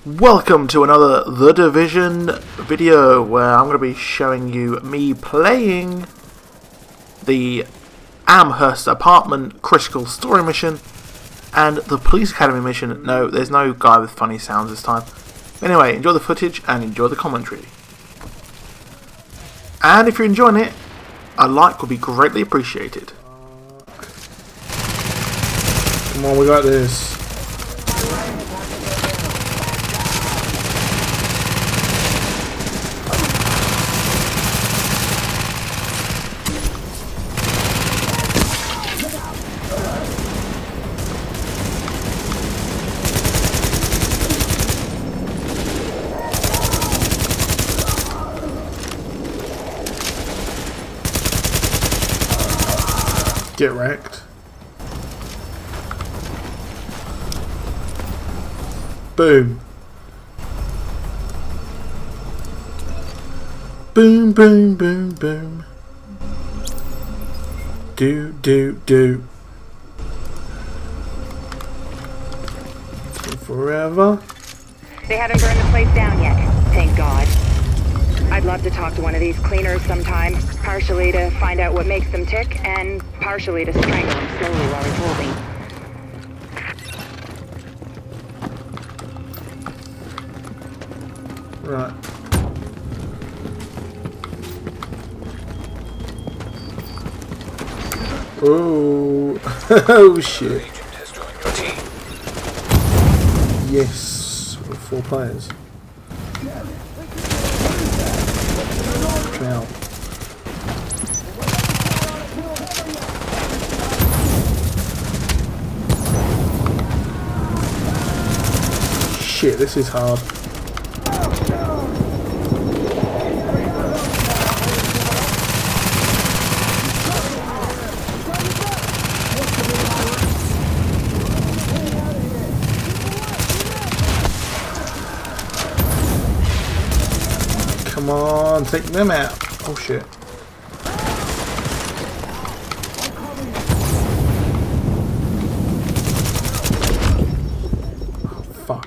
Welcome to another The Division video where I'm going to be showing you me playing the Amherst Apartment Critical Story Mission and the Police Academy mission. No, there's no guy with funny sounds this time. Anyway, enjoy the footage and enjoy the commentary. And if you're enjoying it, a like would be greatly appreciated. Come on, we got this. Get wrecked. Boom. Boom, boom, boom, boom. Do, do, do. Forever. They haven't burned the place down yet, thank God. I'd love to talk to one of these cleaners sometime, partially to find out what makes them tick, and partially to strangle them slowly while he's holding. Right. Oh, oh shit. Yes, with 4 players. Now. Shit, this is hard. Come on, take them out. Oh shit. Oh fuck.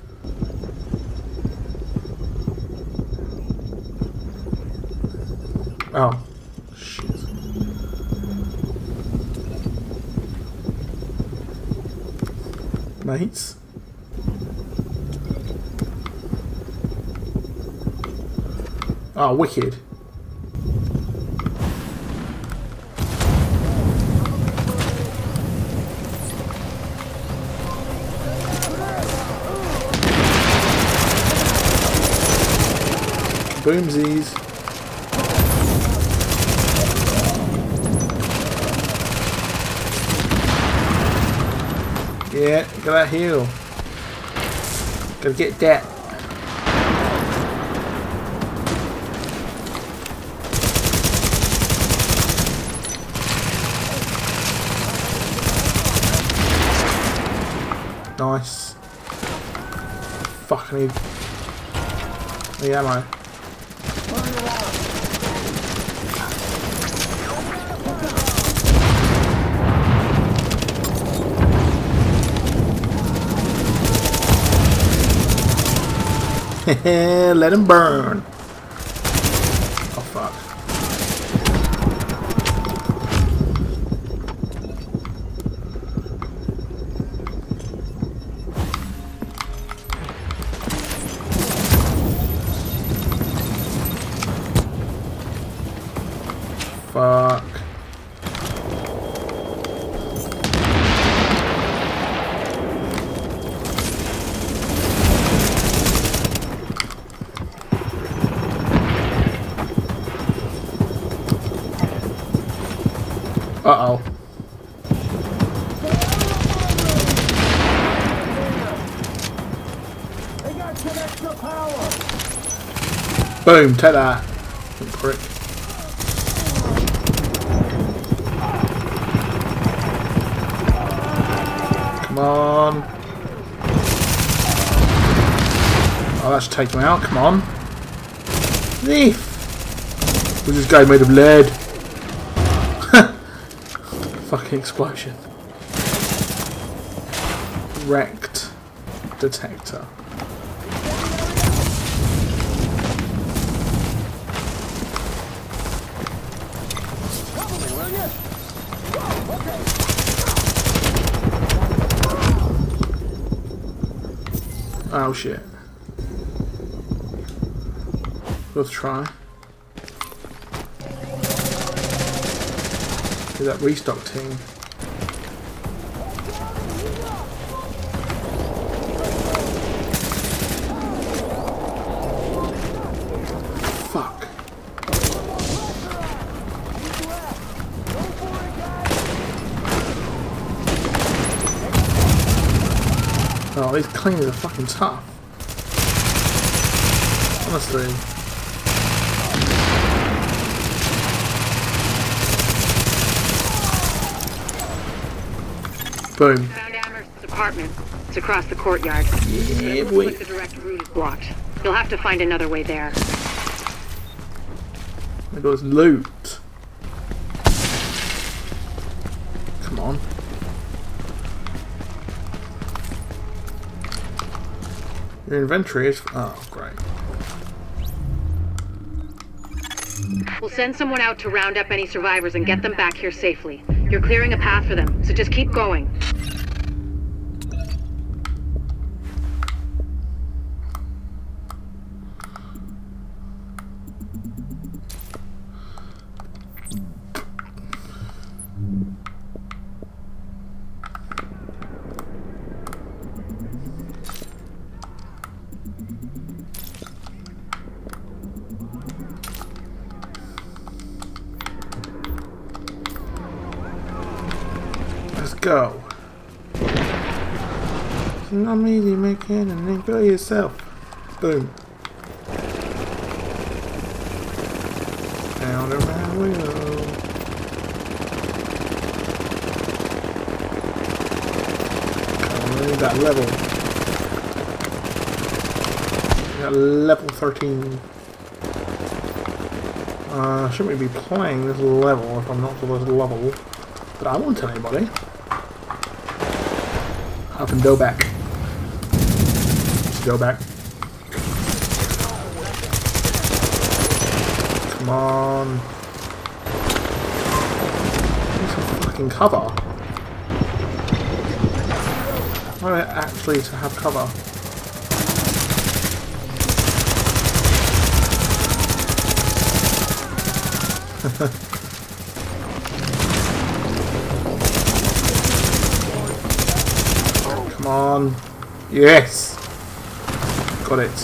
Oh shit. Mates. Oh, wicked. Boomsies. Yeah, get that heal. Gotta get that. Nice. Fuck, I need ammo. Let him burn. Oh fuck. Fuck. Uh-oh. Boom, take that. Prick. Come on. Oh, that should take him out. Come on. Thief. Was this guy made of lead? Fucking explosion. Wrecked detector. Oh shit. Let's try. Do that restock team. Fuck. Oh, these cleaners are fucking tough. Honestly. Boom. Found Amherst's apartment. It's across the courtyard. Yeah, It looks like the direct route is blocked. You'll have to find another way there. There goes loot. Come on. Your inventory is... oh, great. We'll send someone out to round up any survivors and get them back here safely. You're clearing a path for them, so just keep going. Let's go. It's not easy making and enjoy yourself. Boom. Round and round we go. I need that level. Got level 13. Shouldn't we be playing this level if I'm not supposed to level? But I won't tell anybody. Up and go back. Just go back. Come on. Need some fucking cover. Why do I actually to have cover? Come on. Yes. Got it.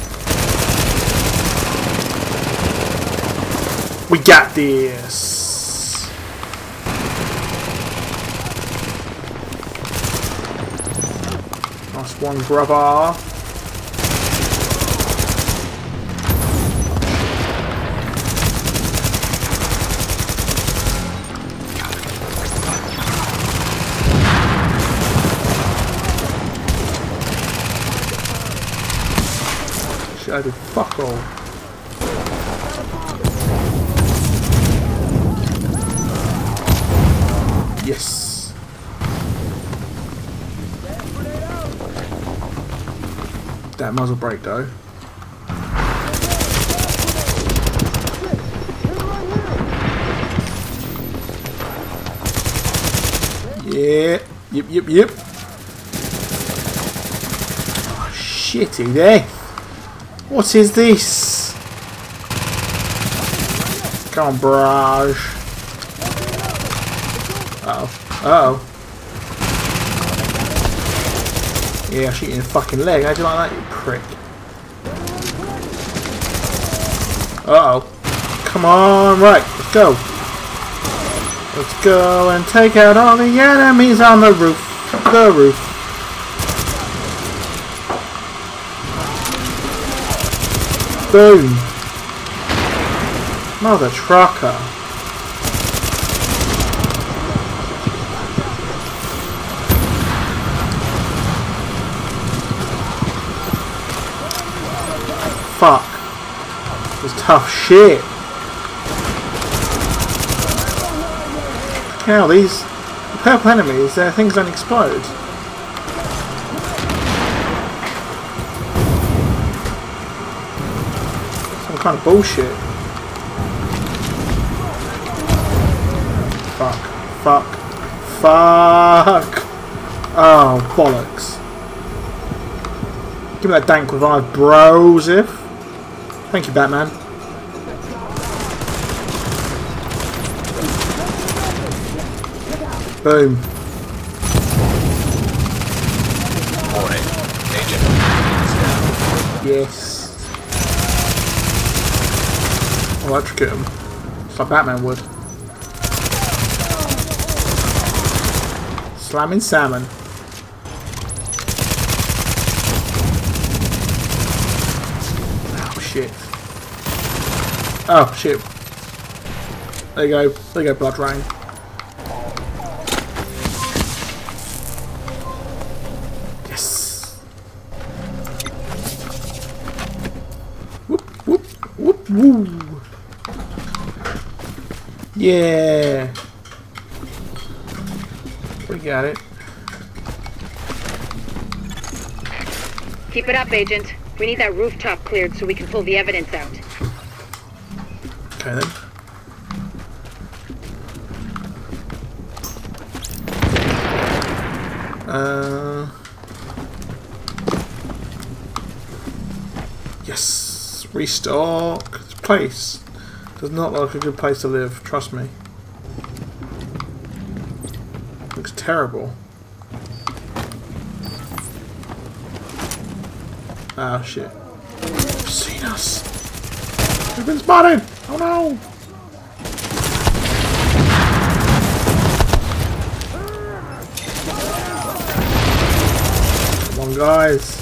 We got this. Last one grubber. I did fuck all. Yes. That muzzle brake though. Yeah. Yep. Oh, shitty there. What is this? Come on, barrage. Uh-oh. Yeah, shoot you in the fucking leg. How'd you like that, you prick? Uh-oh. Come on, right, let's go. Let's go and take out all the enemies on the roof. The roof. Boom! Mother trucker! Fuck! This is tough shit! How these purple enemies, their things don't explode. Kind of bullshit. fuck. Fuck! Oh, bollocks. Give me that dank revive, bros, if. Thank you, Batman. Boom. Morning. Agent is down. Yes. Electrocute him. Just like Batman would. Slamming salmon. Oh shit. Oh shit. There you go. There you go, Blood Rain. Yes. Whoop whoop whoop woo. Yeah. We got it. Keep it up, Agent. We need that rooftop cleared so we can pull the evidence out. Okay then. Yes. Restock. This place does not look like a good place to live. Trust me. Looks terrible. Ah, shit. They've seen us. We've been spotted! Oh no! Come on, guys.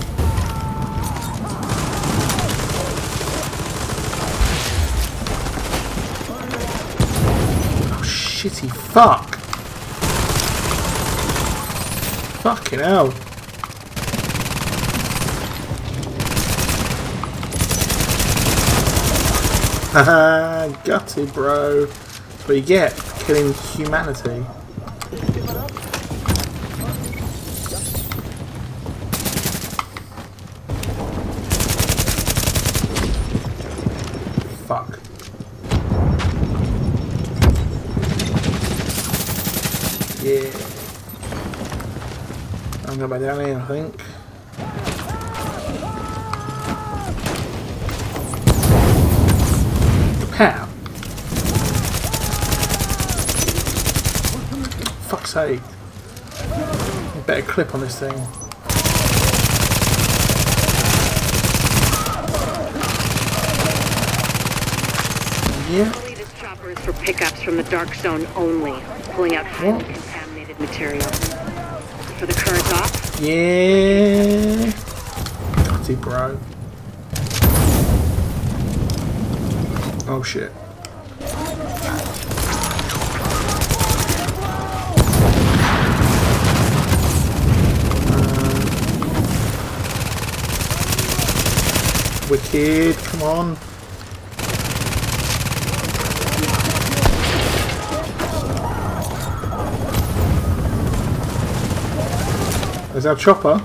Oh, shitty fuck. Fucking hell. Haha, gutty, bro. That's what you get, killing humanity. Fuck. Yeah. I'm going back down here, I think. How? Fuck's sake. Better clip on this thing. Yeah. This chopper is for pickups from the dark zone only, pulling out highly contaminated material. For the current off? Yeah. Gutty, bro. Oh shit. Wicked, come on. There's our chopper.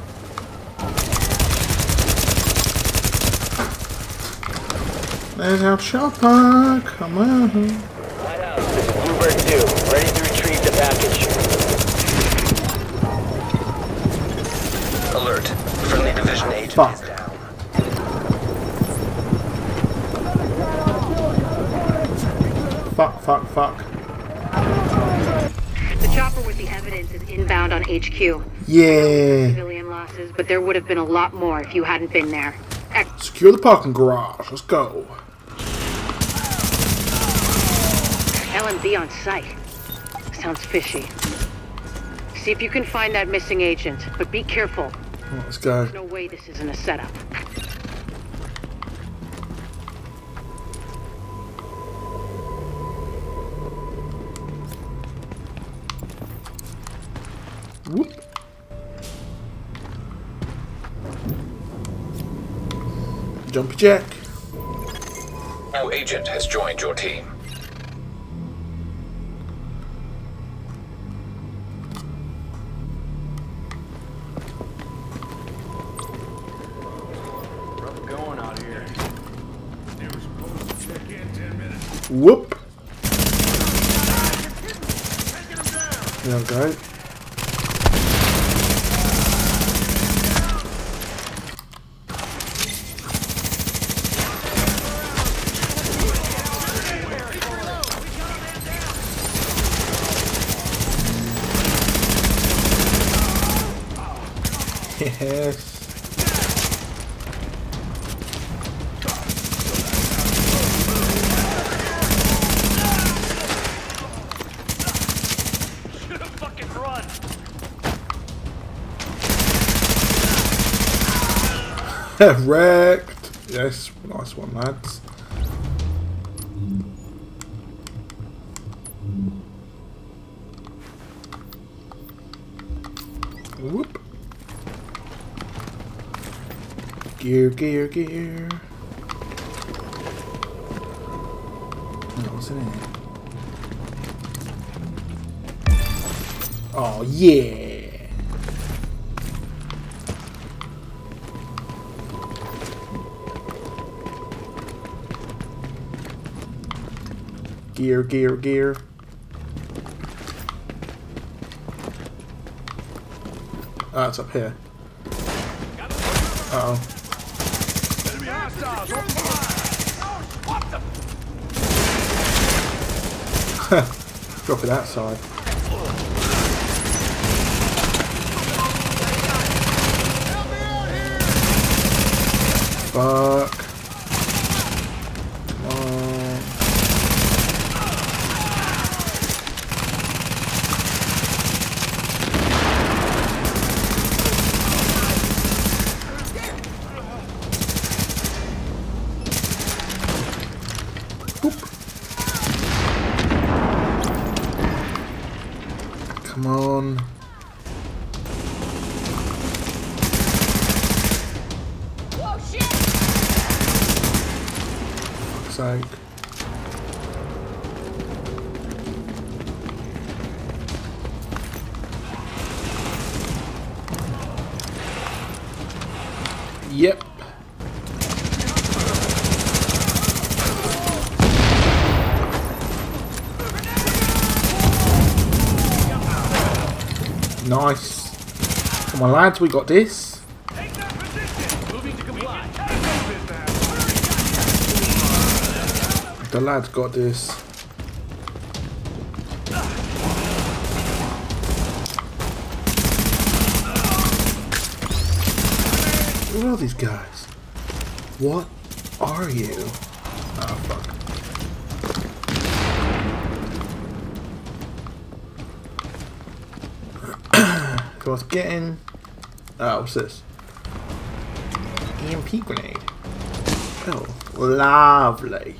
There's our chopper, come on. Lighthouse, this is Bluebird 2, ready to retrieve the package. Alert, friendly division agent Fuck. is down. Fuck, fuck, fuck. The chopper with the evidence is inbound on HQ. Yeah. Civilian losses, but there would have been a lot more if you hadn't been there. Secure the parking garage, let's go. LMB on site. Sounds fishy. See if you can find that missing agent, but be careful. Oh, let's go. There's no way this isn't a setup. Whoop. Jumpy jack. New agent has joined your team. Rough going out here. They were supposed to check in 10 minutes. Whoop. There we go. Yes. Fucking run! Wrecked. Yes, nice one, lads. Whoop. Gear, gear, gear. What's in here? Oh, yeah. Gear, gear, gear. Ah, it's up here. Uh-oh. Enemy hostiles! On fire! What the? Drop it outside. Fuck. Come on. Boop. Come on. Sake. Yep. Nice. Come on, lads, we got this. Take that position! Moving to comply. The lads got this. Who are these guys? What are you? Oh, fuck. So I was getting... Oh, what's this? EMP grenade. Oh, lovely.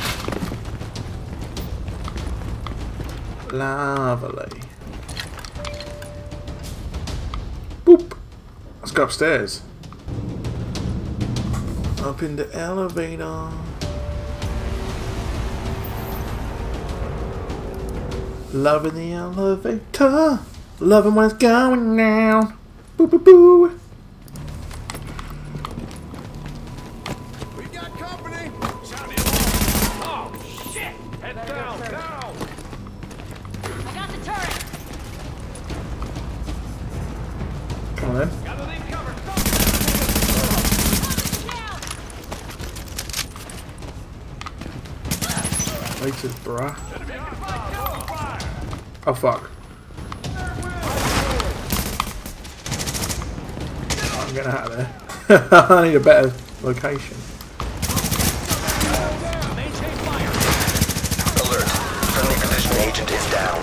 Lovely. Boop. Let's go upstairs. Up in the elevator. Loving the elevator. Loving when it's going down. Boo boo boo. We got company! Oh, shit! Head down, down! I got the turret! Come on then. Got the lead covered! Waited, bruh. Enemy hostiles on fire! Oh fuck. I'm getting out of there. I need a better location. Maintain fire! Alert. Friendly position agent is down.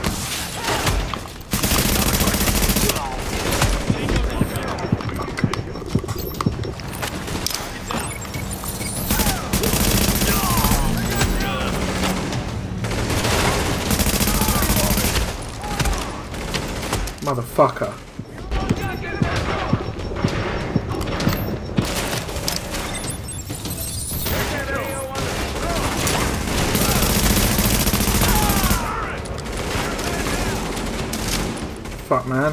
Motherfucker. Fuck, man.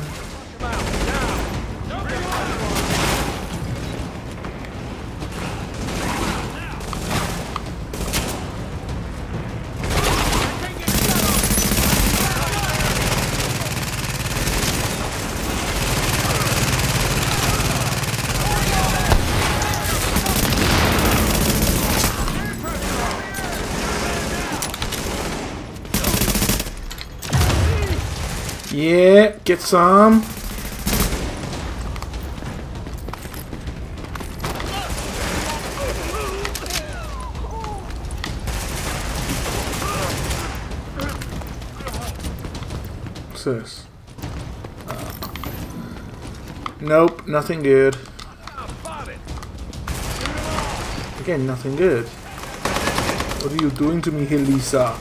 Yeah, get some. What's this? Nope, nothing good. Again, nothing good. What are you doing to me, Elisa?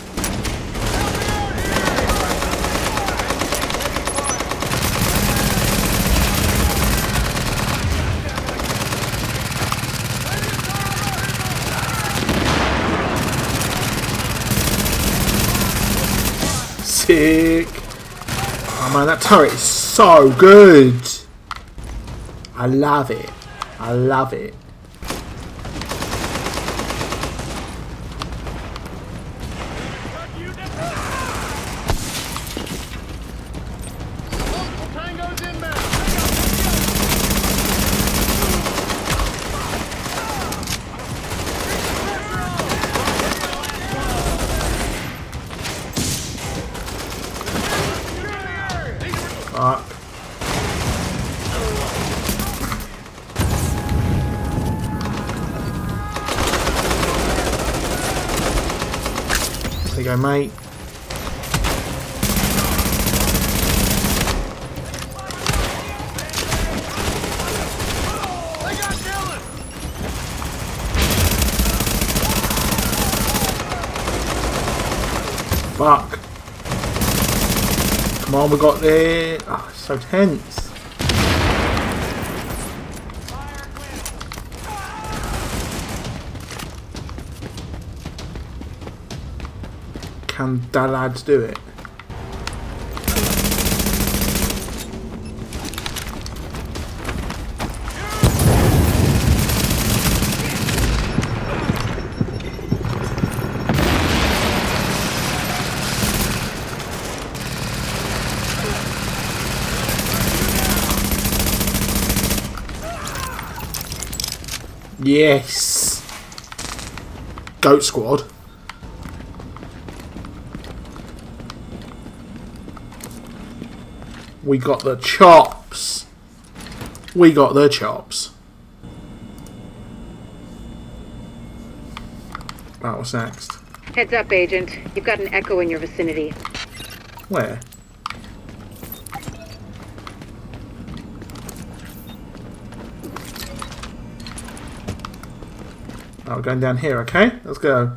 Sick. Oh man, that turret is so good. I love it. I love it. Fuck. There you go, mate. Fuck. Come on, we got there. Oh, it's so tense. Can the lads do it? Yes! Goat Squad. We got the chops. We got the chops. Right, what's next? Heads up, Agent. You've got an echo in your vicinity. Where? Oh, we're going down here, okay? Let's go.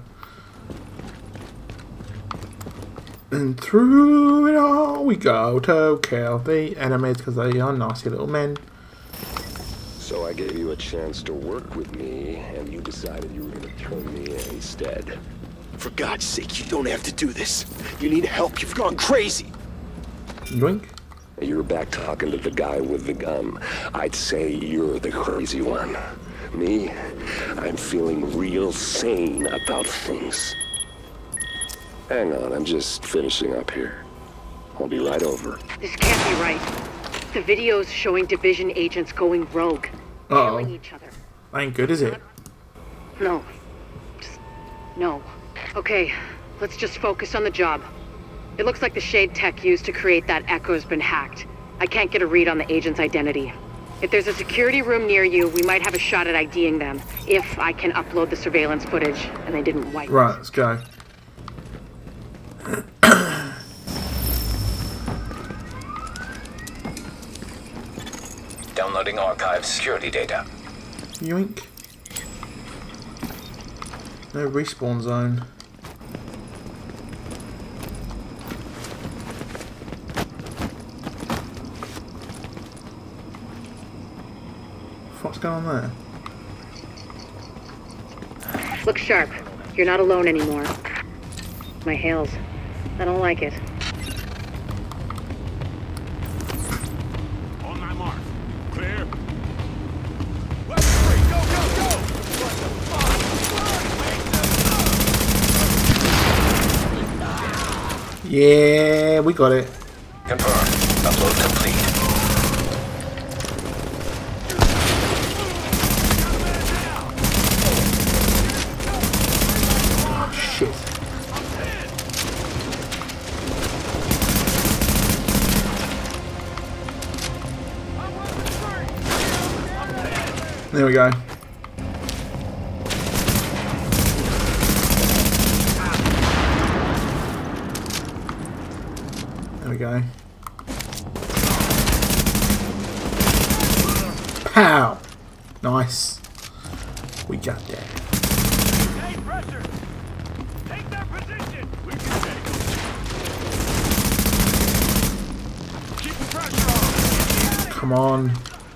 And through it all we go to kill the enemies because they are nasty little men. So I gave you a chance to work with me, and you decided you were going to turn me in instead. For God's sake, you don't have to do this. You need help. You've gone crazy. Yoink. You're back talking to the guy with the gun. I'd say you're the crazy one. Me, I'm feeling real sane about things. Hang on, I'm just finishing up here. I'll be right over. This can't be right. The video's showing Division agents going rogue. Killing each other. Ain't good, is it? No. Just no. Okay, let's just focus on the job. It looks like the shade tech used to create that echo's been hacked. I can't get a read on the agent's identity. If there's a security room near you, we might have a shot at IDing them, if I can upload the surveillance footage and they didn't wipe it. Right, let's go. Downloading archive security data. Yoink. No respawn zone. What's going on there? Look sharp. You're not alone anymore. My hails. I don't like it. On my mark. Clear. Left 3, go, go, go! What the fuck? Yeah, we got it. Confirmed. Upload complete. Shit. There we go. There we go. Pow! Nice. We got that. Hey, pressure! Take their position! We can take them. Keep the pressure on! Come on.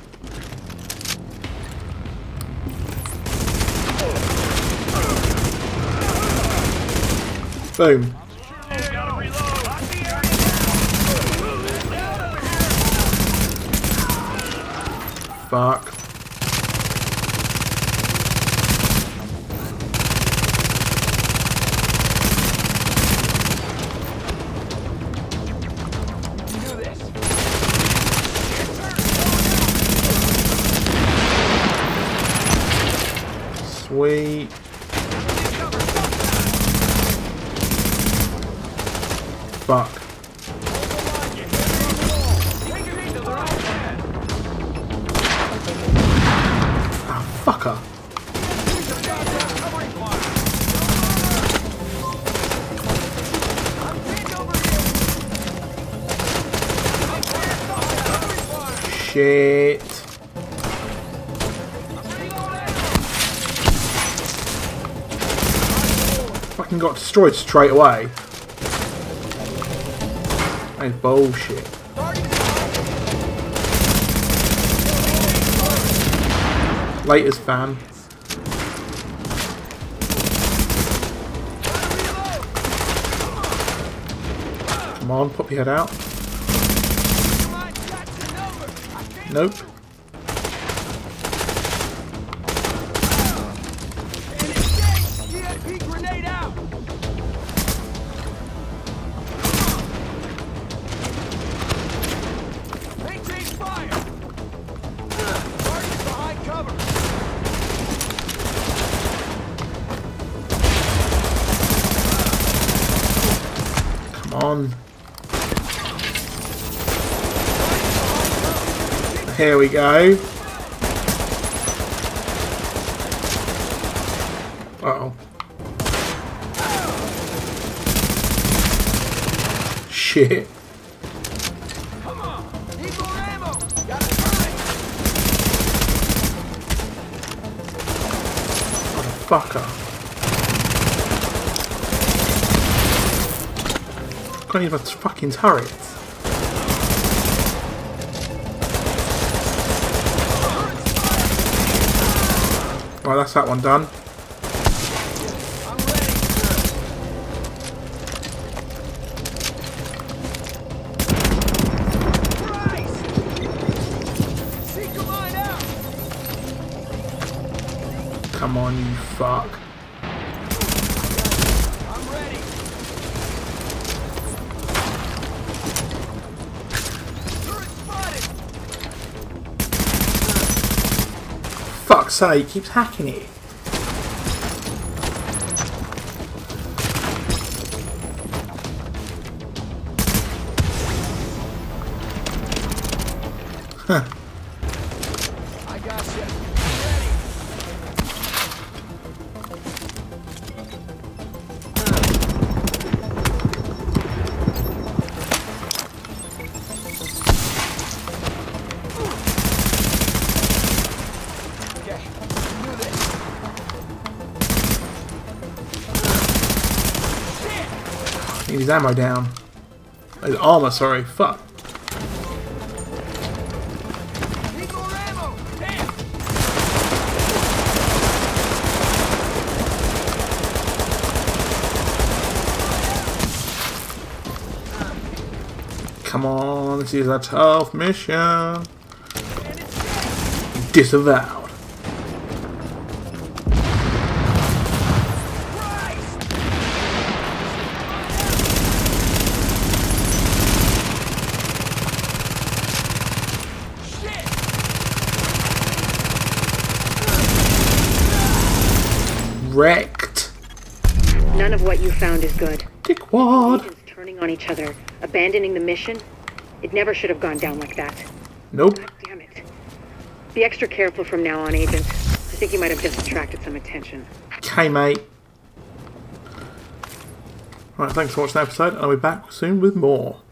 Boom. Gotta reload! Lock the area down! Fuck. Sweet. Fuck. Ah, fucker. Shit. Fucking got destroyed straight away. That is bullshit. Laters, fam. Come on, pop your head out. Nope. Come on. Here we go. Uh-oh. Shit. Motherfucker. Can't even fucking turret. Right, that's that one done. Come on, you fuck. Fuck's sake, he keeps hacking it. Huh. I got you. Need his ammo down. His armor, sorry. Fuck. Come on, this is a tough mission. Disavowed. Wrecked. None of what you found is good. Dickwad. Agents turning on each other, abandoning the mission. It never should have gone down like that. Nope. God damn it. Be extra careful from now on, Agent. I think you might have just attracted some attention. Okay, mate. Right, thanks for watching the episode. I'll be back soon with more.